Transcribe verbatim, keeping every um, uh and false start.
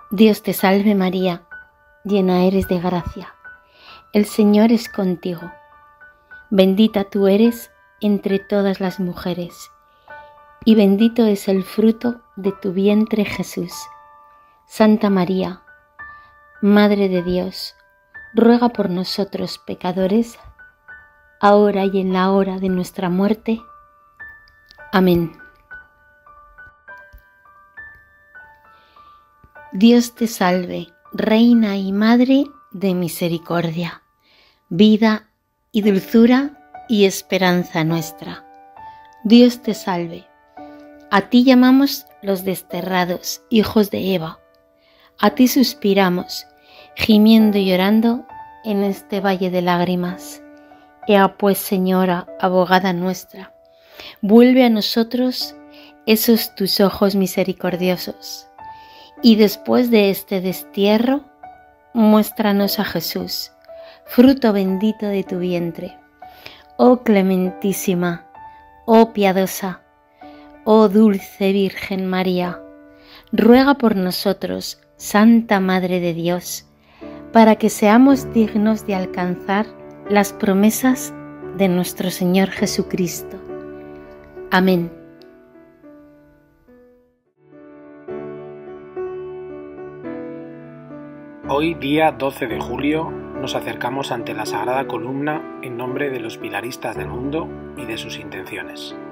Dios te salve María, llena eres de gracia, el Señor es contigo. Bendita tú eres entre todas las mujeres, y bendito es el fruto de tu vientre Jesús. Santa María, Madre de Dios, ruega por nosotros pecadores, ahora y en la hora de nuestra muerte. Amén. Dios te salve, Reina y Madre de misericordia, vida y dulzura y esperanza nuestra. Dios te salve. A ti llamamos los desterrados, hijos de Eva. A ti suspiramos, gimiendo y llorando en este valle de lágrimas. Ea pues, Señora, abogada nuestra, vuelve a nosotros esos tus ojos misericordiosos, y después de este destierro, muéstranos a Jesús, fruto bendito de tu vientre. Oh clementísima, oh piadosa, oh dulce Virgen María, ruega por nosotros, Santa Madre de Dios, para que seamos dignos de alcanzar las promesas de nuestro Señor Jesucristo. Amén. Hoy, día doce de julio, nos acercamos ante la Sagrada Columna en nombre de los pilaristas del mundo y de sus intenciones.